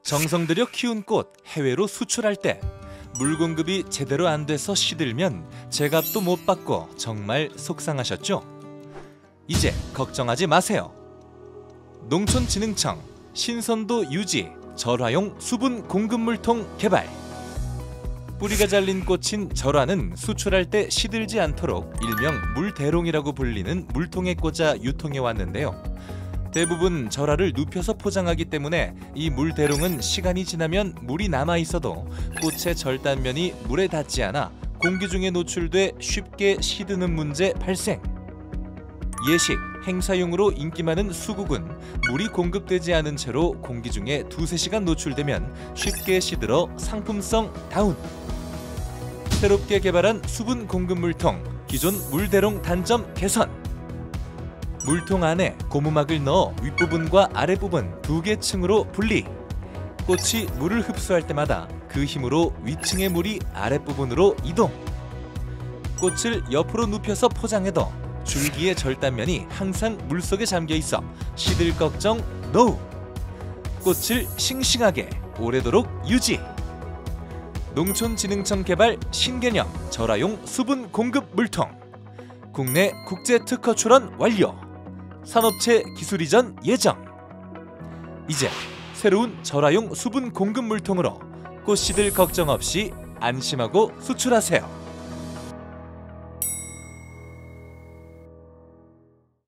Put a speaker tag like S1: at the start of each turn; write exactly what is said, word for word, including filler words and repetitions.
S1: 정성 들여 키운 꽃 해외로 수출할 때 물 공급이 제대로 안 돼서 시들면 제값도 못 받고 정말 속상하셨죠? 이제 걱정하지 마세요. 농촌진흥청 신선도 유지 절화용 수분 공급물통 개발. 뿌리가 잘린 꽃인 절화는 수출할 때 시들지 않도록 일명 물대롱이라고 불리는 물통에 꽂아 유통해 왔는데요. 대부분 절화를 눕혀서 포장하기 때문에 이 물대롱은 시간이 지나면 물이 남아있어도 꽃의 절단면이 물에 닿지 않아 공기 중에 노출돼 쉽게 시드는 문제 발생. 예식, 행사용으로 인기 많은 수국은 물이 공급되지 않은 채로 공기 중에 두세 시간 노출되면 쉽게 시들어 상품성 다운. 새롭게 개발한 수분 공급 물통, 기존 물대롱 단점 개선. 물통 안에 고무막을 넣어 윗부분과 아랫부분 두 개 층으로 분리. 꽃이 물을 흡수할 때마다 그 힘으로 위층의 물이 아랫부분으로 이동. 꽃을 옆으로 눕혀서 포장해도 줄기의 절단면이 항상 물속에 잠겨있어 시들 걱정 노! 꽃을 싱싱하게 오래도록 유지! 농촌진흥청 개발 신개념 절화용 수분 공급 물통. 국내 국제 특허 출원 완료. 산업체 기술 이전 예정. 이제 새로운 절화용 수분 공급 물통으로 꽃 시들 걱정 없이 안심하고 수출하세요.